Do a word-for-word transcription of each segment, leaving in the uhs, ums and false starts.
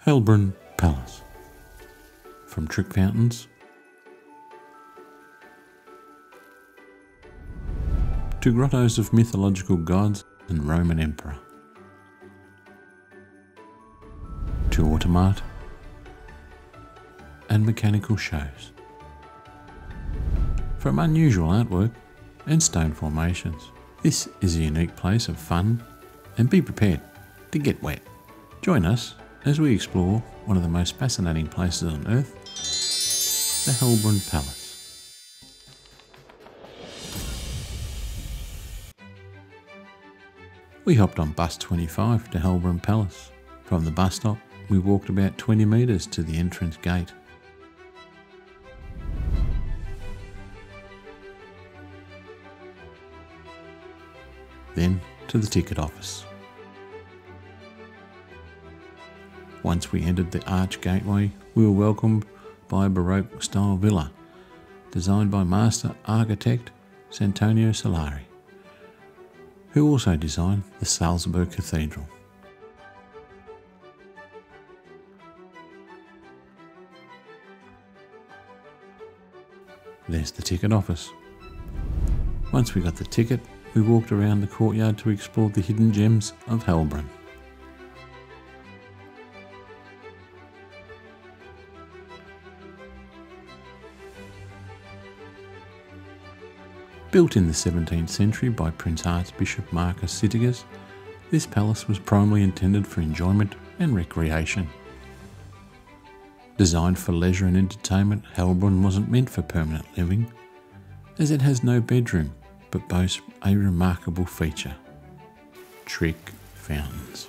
Hellbrunn Palace. From trick fountains to grottos of mythological gods and Roman emperor, to automat and mechanical shows, from unusual artwork and stone formations. This is a unique place of fun, and be prepared to get wet. Join us as we explore one of the most fascinating places on earth, the Hellbrunn Palace. We hopped on bus twenty-five to Hellbrunn Palace. From the bus stop, we walked about twenty metres to the entrance gate. Then to the ticket office. Once we entered the arch gateway, we were welcomed by a Baroque style villa, designed by master architect Antonio Solari, who also designed the Salzburg Cathedral. There's the ticket office. Once we got the ticket, we walked around the courtyard to explore the hidden gems of Hellbrunn. Built in the seventeenth century by Prince-Archbishop Markus Sittikus, this palace was primarily intended for enjoyment and recreation. Designed for leisure and entertainment, Hellbrunn wasn't meant for permanent living, as it has no bedroom, but boasts a remarkable feature: trick fountains.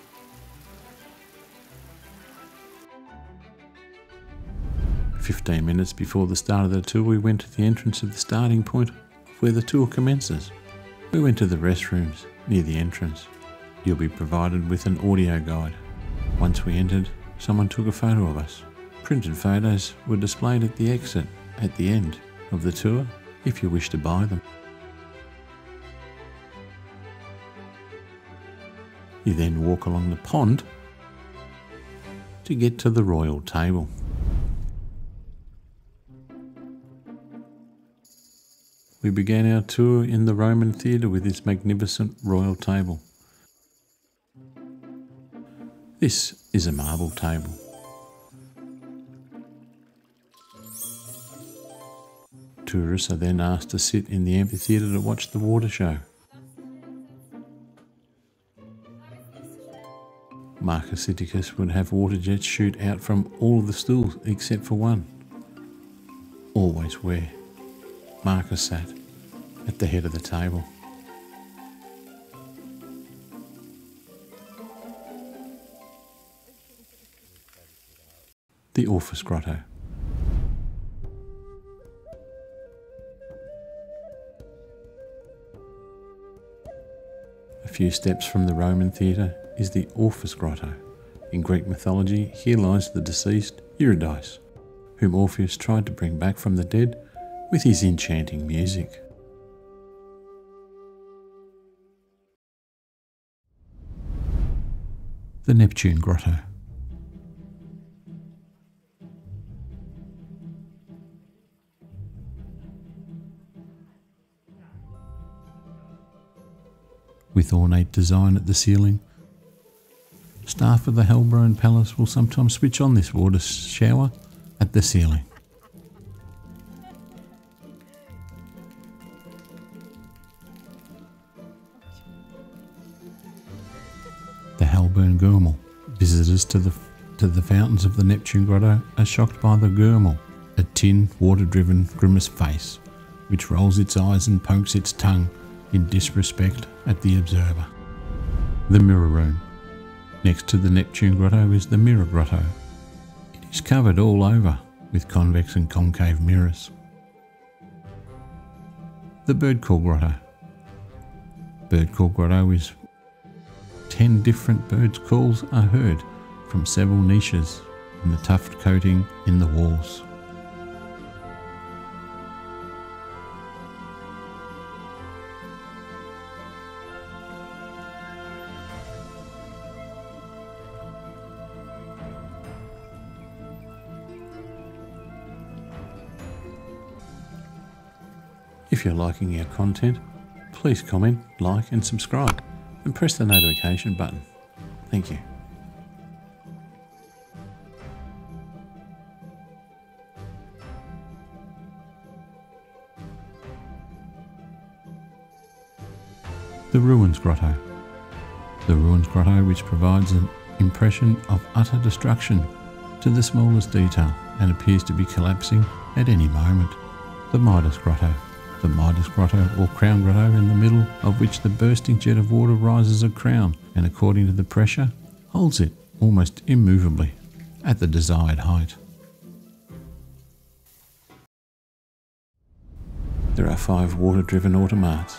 Fifteen minutes before the start of the tour, we went to the entrance of the starting point of where the tour commences. We went to the restrooms near the entrance. You'll be provided with an audio guide. Once we entered, someone took a photo of us. Printed photos were displayed at the exit at the end of the tour if you wish to buy them. You then walk along the pond to get to the royal table. We began our tour in the Roman theatre with this magnificent royal table. This is a marble table. Tourists are then asked to sit in the amphitheatre to watch the water show. Markus Sittikus would have water jets shoot out from all of the stools except for one. Always where Markus sat, at the head of the table. The Orpheus Grotto. A few steps from the Roman theatre is the Orpheus Grotto. In Greek mythology, here lies the deceased Eurydice, whom Orpheus tried to bring back from the dead with his enchanting music. The Neptune Grotto. With ornate design at the ceiling, staff of the Hellbrunn Palace will sometimes switch on this water shower at the ceiling. The Hellbrunn Gurmel. Visitors to the to the fountains of the Neptune Grotto are shocked by the Gurmel, a tin, water-driven, grimace face, which rolls its eyes and pokes its tongue in disrespect at the observer. The Mirror Room. Next to the Neptune Grotto is the Mirror Grotto. It is covered all over with convex and concave mirrors. The Bird Call Grotto. Bird Call Grotto is ten different birds' calls are heard from several niches in the tuft coating in the walls. If you're liking our content, please comment, like and subscribe, and press the notification button. Thank you. The Ruins Grotto. The Ruins Grotto, which provides an impression of utter destruction to the smallest detail and appears to be collapsing at any moment. The Midas Grotto. The Midas Grotto, or Crown Grotto, in the middle of which the bursting jet of water rises a crown and, according to the pressure, holds it almost immovably at the desired height. There are five water-driven automats.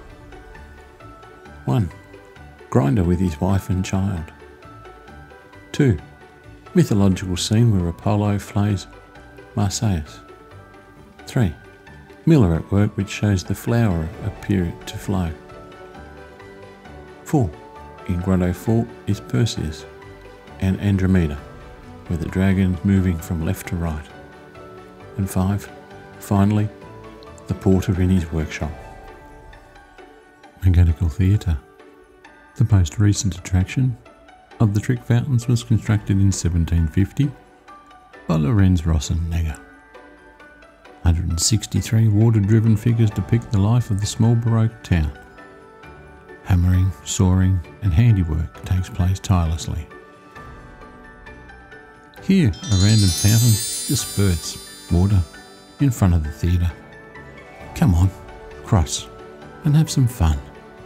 one. Grinder with his wife and child. two. Mythological scene where Apollo flays Marsyas. three. Miller at work, which shows the flower appear to flow. four. In Grotto four is Perseus and Andromeda, where the dragon is moving from left to right. And five. Finally, the porter in his workshop. Mechanical Theatre. The most recent attraction of the trick fountains was constructed in seventeen fifty by Lorenz Rossennegger. one hundred sixty-three water-driven figures depict the life of the small Baroque town. Hammering, sawing and handiwork takes place tirelessly. Here, a random fountain just spurts water in front of the theatre. Come on, cross and have some fun.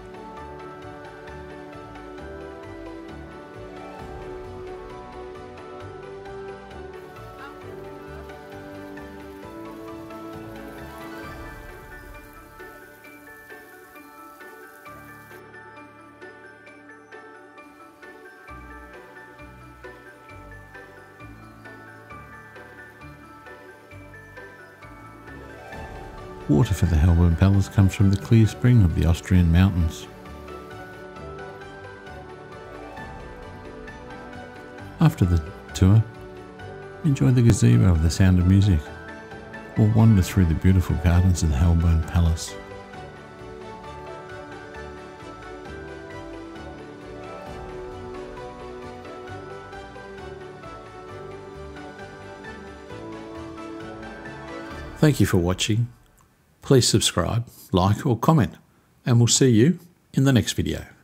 Water for the Hellbrunn Palace comes from the clear spring of the Austrian mountains. After the tour, enjoy the gazebo of the Sound of Music, or wander through the beautiful gardens of the Hellbrunn Palace. Thank you for watching. Please subscribe, like or comment, and we'll see you in the next video.